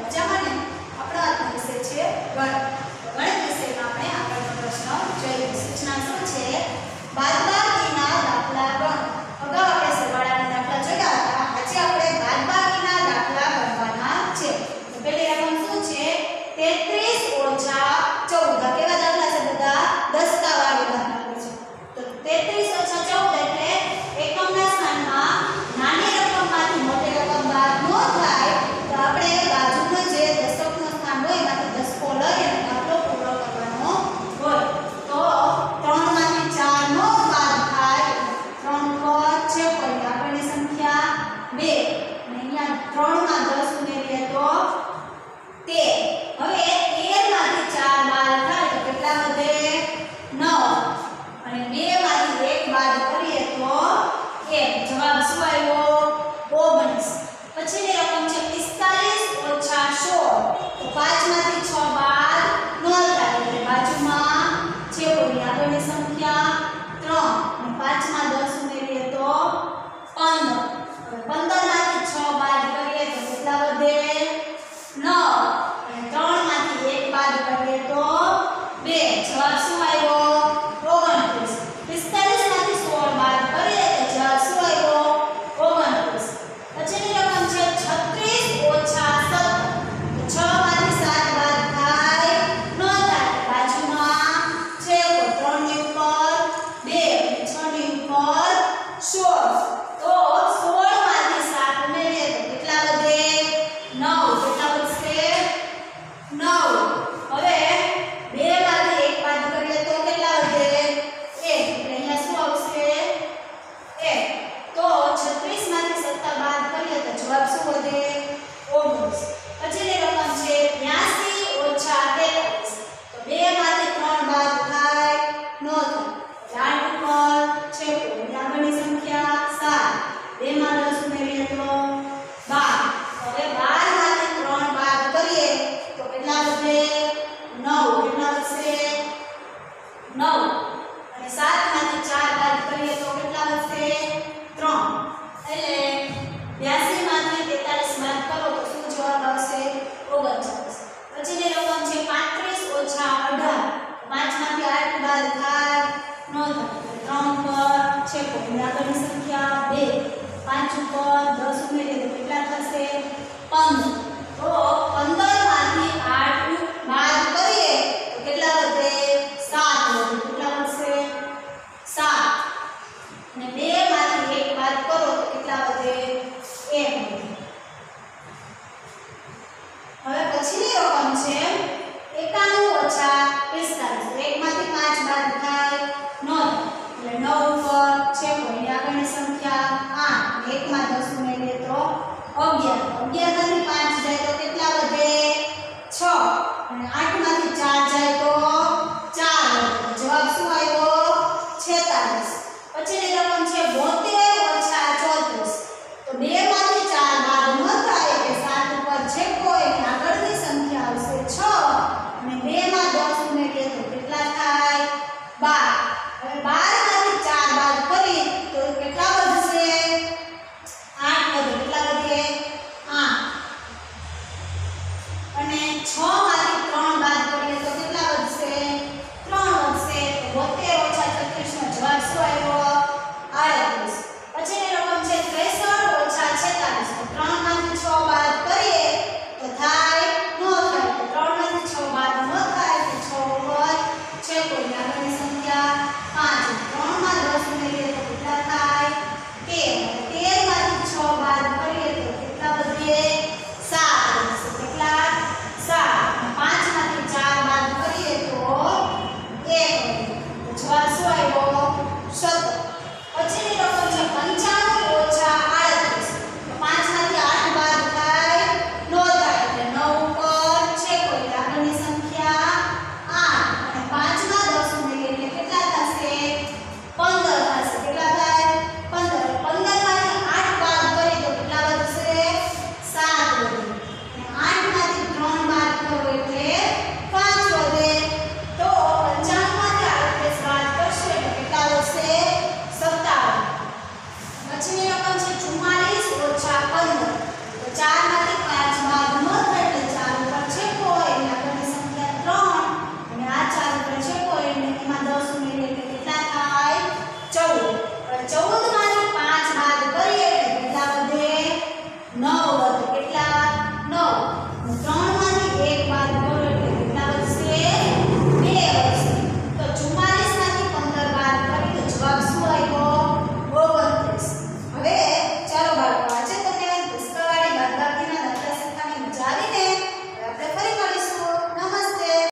મજામાં ને? આપણો આજનો વિષય છે ગણિત વિષયમાં આપણે આગળનો પ્રશ્ન જોઈએ. સૂચના શું છે? બાદબાકીના દાખલા ગણ. અગાઉ આપણે સરવાળાના દાખલા જોયા હતા. આજે આપણે બાદબાકીના દાખલા ગણવાના છે. તો પહેલી રકમ શું છે? 33 ઓછા 14. કેવા દાખલા છે બધા? દસકાવાળી દાખલા છે. તો 33 ઓછા 14 એટલે એકમના સ્થાનમાં નાની રકમમાંથી મોટી રકમ બાદ ન થાય તો આપણે બાજુનો જે દશકનો સ્થાન હોય એમાંથી દસકો લઈ અને દાખલો પૂરો કરવાનો હોય. તો 3 માંથી 4 નો બાદ થાય 3 પર છે કોઈ આપણને સંખ્યા 2 અને અહીંયા 3 માં 10 ઉમેરીએ તો 13. હવે 13 માંથી 4 બાદ થાય તો કેટલા વધે? 9 અને 2 માંથી 1 બાદ કરીએ તો 1. જવાબ શું આવ્યો? 19. પછીની રકમ છે 45 ઓછા 16. તો 5 માંથી 6 બાદ ન થાય એટલે બાજુમાં છે કોઈ આગળની સંખ્યા 3 અને 5 માં 10 ઉમેરીએ તો 15. હવે 15 માંથી 6 બાદ કરીએ તો કેટલા વધે? 9 અને 3 માંથી 1 બાદ કરીએ તો 2. જવાબ શું આવ્યો? 29. 45 માંથી 16 બાદ કરીએ તો જવાબ શું આવ્યો? 29. પછીની રકમ છે 36 ઓછા 17. તો 6 માંથી 7 બાદ થાય ન થાય બાજુમાં છે 3 ની ઉપર 2 અને 6 ની ઉપર 16. તો 16 માંથી 7 ઉમેરીએ તો કેટલા વધે? 9. કેટલા વધશે? 9. હવે 2 માંથી 1 બાદ કરીએ તો કેટલા વધે? 1. એટલે અહીંયા શું આવશે? 1. તો 36 માંથી 17 બાદ કરીએ તો જવાબ શું વધે? 19. પછીની રકમ છે 82 ઓછા 43. તો 2 માંથી 3 બાદ થાય ન થાય 8 ઉપર છે કોઈ આગળની સંખ્યા 7. 2 માં 10 ઉમેરીએ તો 12. હવે 12 માંથી 3 બાદ કરીએ તો કેટલા વધે? 9. કેટલા વધશે? 9 અને 7 માંથી 4 બાદ કરીએ તો કેટલા વધશે? 3. એટલે 82 માંથી 43 બાદ કરો તો શું જવાબ આવશે? 39. પછીની રકમ છે 35 ઓછા 18. 5 માંથી 8 બાદ થાય ન થાય 3 પર છે કોઈ આગળની સંખ્યા 2. 5 ઉપર 10 ઉમેરીએ તો કેટલા થશે? 15. તો 15 માંથી 8 બાદ કરીએ તો કેટલા વધે? 7 વધે. કેટલા વધશે? 7. અને 2 માંથી 1 બાદ કરો તો કેટલા વધે? 1 વધે. હવે પછીની રકમ છે 91 ઓછા 45. તો 1 માંથી 5 બાદ થાય ન થાય એટલે 9 ઉપર છે કોઈ આગળની સંખ્યા 8. 1 માં 10 ઉમેરીએ તો 11. 11 માંથી